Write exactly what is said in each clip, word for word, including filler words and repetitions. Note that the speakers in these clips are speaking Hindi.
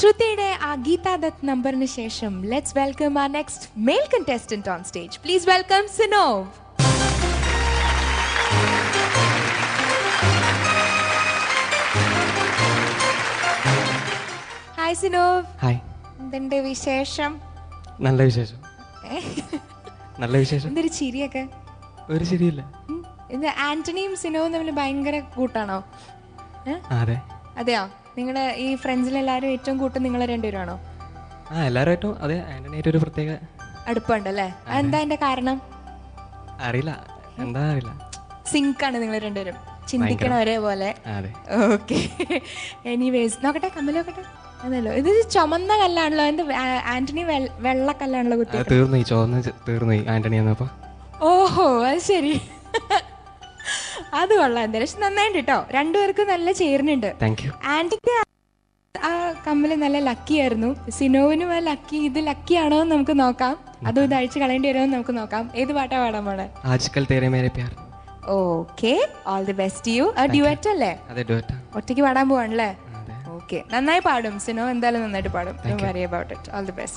ശ്രുതിയുടെ ആ ഗീതാ ദത്ത് നമ്പറിന് ശേഷം let's welcome our next male contestant on stage. Please welcome Sinov. Hi Sinov. Hi. എന്തുണ്ട് വിശേഷം? നല്ല വിശേഷം. നല്ല വിശേഷം. എന്തൊരു ചിരിയൊക്കെ? ഒരു ചിരിയില്ല. ഇത് ആന്റണിയും സിനോവും തമ്മിൽ ഭയങ്കര കൂട്ടാണോ? അതെ. അതെയോ? നിങ്ങളുടെ ഈ ഫ്രണ്ട്സിലെല്ലാവരും ഏറ്റവും കൂട്ടം നിങ്ങൾ രണ്ടുപേരാണോ? ആ എല്ലാവരും അതെ. ആന്റണിയായിട്ട് ഒരു പ്രത്യേക അടുപ്പുണ്ടല്ലേ? എന്താ അതിന്റെ കാരണം? അറിയില്ല, എന്താ അറിയില്ല. സിങ്ക് ആണ് നിങ്ങൾ രണ്ടുപേരും, ചിന്തിക്കണ ഒരേപോലെ. ഓക്കെ. എനിവേസ് നോക്കട്ടെ, കമ്മൽ നോക്കട്ടെ. അതല്ലോ, ഇത് ചുമന്ന കല്ലാണല്ലോ. എന്ത് ആന്റണി വെള്ളക്കല്ലാണല്ലോ കുത്തി. തീർന്നു ചോന്ന് തീർന്നു ആന്റണി എന്നപ്പോ. ഓഹോ, അത് ശരി. അത് കൊള്ളാം. എന്തായാലും നന്നായിട്ട് കേട്ടോ, രണ്ടുപേർക്കും നല്ല ചേരുന്നുണ്ട്. ആന്റിക്ക് ആ കമ്മല് നല്ല ലക്കി ആയിരുന്നു. സിനോവിനും ആ ലക്കി. ഇത് ലക്കി ആണോ എന്ന് നമുക്ക് നോക്കാം. അതും ഇത് അഴിച്ച് കളയേണ്ടി വരുമോ എന്ന് നമുക്ക് നോക്കാം. ഏത് പാട്ടാ പാടാൻ പോണേ? Aajkal Tere Mere Pyar. Okay, all the best you. Duet അല്ലേ? ഒറ്റയ്ക്ക് പാടാൻ പോവാണല്ലേ? ഓക്കെ, നന്നായി പാടും സിനോ, എന്തായാലും നന്നായിട്ട് പാടും. Don't worry about it. All the best.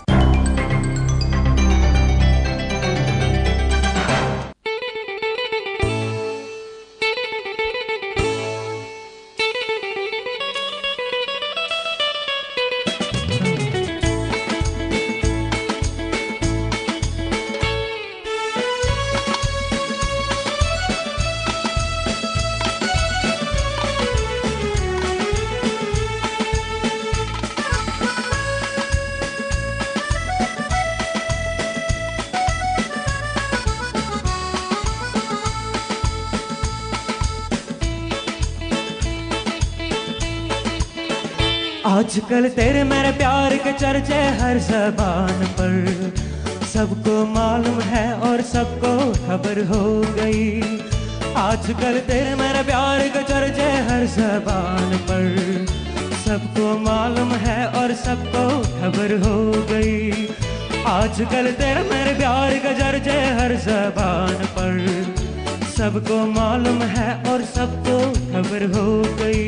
आजकल तेरे मेरे प्यार के चर्चे हर ज़बान पर, सबको मालूम है और सबको खबर हो गई। आजकल तेरे मेरे प्यार के चर्चे हर ज़बान पर, सबको मालूम है और सबको खबर हो गई। आजकल तेरे मेरे प्यार के चर्चे हर ज़बान पर, सबको मालूम है और सबको खबर हो गई।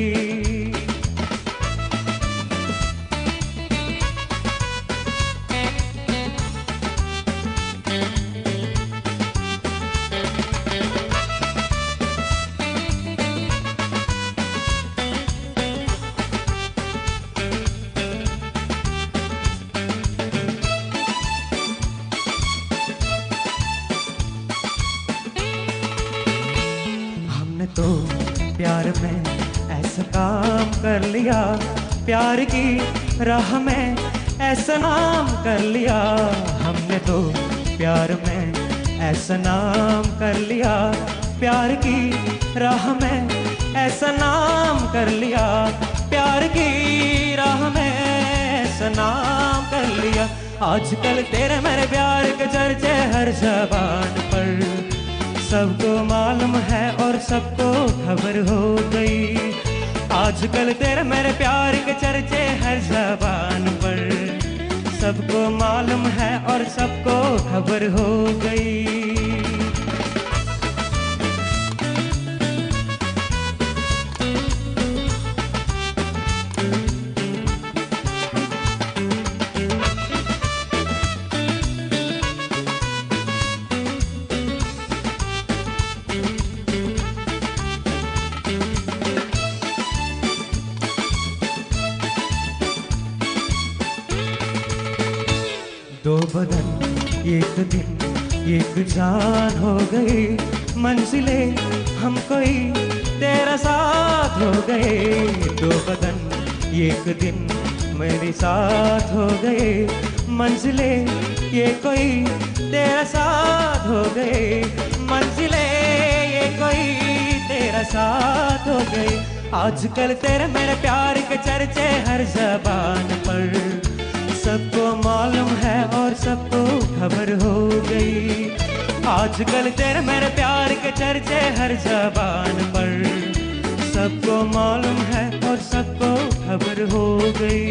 तो प्यार में ऐसा काम कर लिया, प्यार की राह में ऐसा नाम कर लिया। हमने तो प्यार में ऐसा नाम कर लिया, प्यार की राह में ऐसा नाम कर लिया। प्यार की राह में ऐसा नाम कर लिया। आजकल तेरे मेरे प्यार के चर्चे हर ज़बान पर, सबको मालूम है और सबको खबर हो गई। आजकल तेरे मेरे प्यार के चर्चे हर ज़बान पर, सबको मालूम है और सबको खबर हो गई। दो बदन एक दिन एक जान हो गई, मंजिले हम कोई तेरा साथ हो गए। दो बदन एक दिन मेरे साथ हो गए, मंजिले ये कोई तेरा साथ हो गए। मंजिले ये कोई तेरा साथ हो गए। आजकल तेरे मेरे प्यार के चर्चे हर ज़बान पर, सबको मालूम है और सबको खबर हो गई। आजकल तेरे मेरे प्यार के चर्चे हर ज़बान पर, सबको मालूम है और सबको खबर हो गई।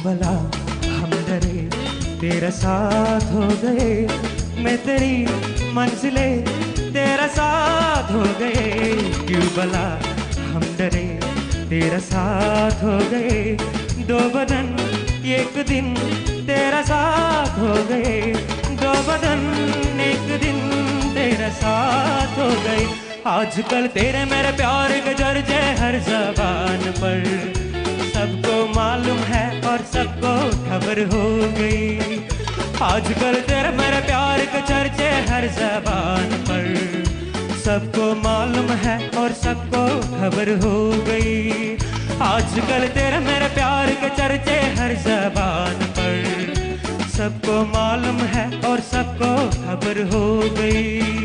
भला हम डरे तेरा साथ हो गए, मैं तेरी मंजिले तेरा साथ हो गए। क्यों भला हम डरे तेरा साथ हो गए, दो बदन एक दिन तेरा साथ हो गए, दो बदन एक दिन तेरा साथ हो गए। आजकल तेरे मेरे प्यार के चर्चे हर ज़बान पर, सबको मालूम है और सबको खबर हो गई। आजकल तेरे मेरे प्यार के चर्चे हर ज़बान पर, सबको मालूम है और सबको खबर हो गई। आजकल तेरे मेरे प्यार के चर्चे हर ज़बान पर, सबको मालूम है और सबको खबर हो गई।